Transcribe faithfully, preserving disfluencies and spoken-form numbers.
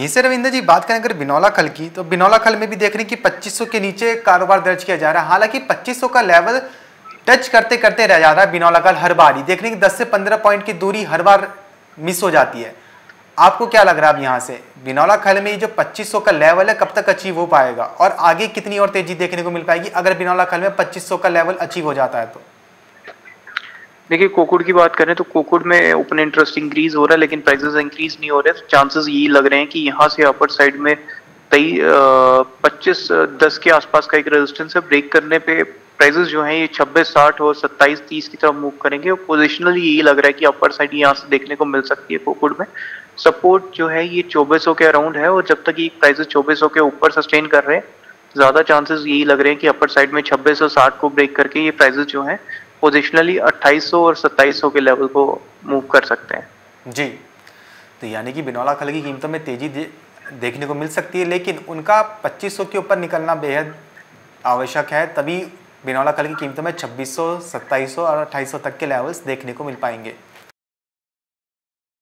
वहीं से रविंद्र जी बात करें अगर बिनौला खल की, तो बिनौला खल में भी देख रहे हैं कि पच्चीस सौ के नीचे कारोबार दर्ज किया जा रहा है। हालांकि पच्चीस सौ का लेवल टच करते करते रह जाता है बिनौला खल हर बार ही। देख रहे हैं कि दस से पंद्रह पॉइंट की दूरी हर बार मिस हो जाती है। आपको क्या लग रहा है अब यहाँ से बिनौला खल में ये जो पच्चीस सौ का लेवल है कब तक अचीव हो पाएगा, और आगे कितनी और तेजी देखने को मिल पाएगी अगर बिनौला खल में पच्चीस सौ का लेवल अचीव हो जाता है तो? देखिए, कोकुड़ की बात करें तो कोकुड़ में ओपन इंटरेस्ट इंक्रीज हो रहा है, लेकिन प्राइसेस इंक्रीज नहीं हो रहे। तो चांसेस यही लग रहे हैं कि यहाँ से अपर साइड में तई पच्चीस दस के आसपास का एक रेजिस्टेंस है। ब्रेक करने पे प्राइसेस जो हैं ये छब्बीस साठ और सत्ताईस तीस की तरफ मूव करेंगे। और पोजिशनली यही लग रहा है कि अपर साइड यहाँ से देखने को मिल सकती है। कोकुड़ में सपोर्ट जो है ये चौबीस सौ के अराउंड है, और जब तक ये प्राइसेस चौबीस सौ के ऊपर सस्टेन कर रहे हैं, ज्यादा चांसेस यही लग रहे हैं कि अपर साइड में छब्बीस सौ साठ को ब्रेक करके ये प्राइसेस जो हैं पोजिशनली अट्ठाईस सौ और सत्ताईस सौ के लेवल को मूव कर सकते हैं। जी, तो यानी कि बिनौला खल की कीमतों में तेजी दे, देखने को मिल सकती है, लेकिन उनका पच्चीस सौ के ऊपर निकलना बेहद आवश्यक है, तभी बिनौला खल की कीमतों में छब्बीस सौ, सत्ताईस सौ और अट्ठाईस सौ तक के लेवल्स देखने को मिल पाएंगे।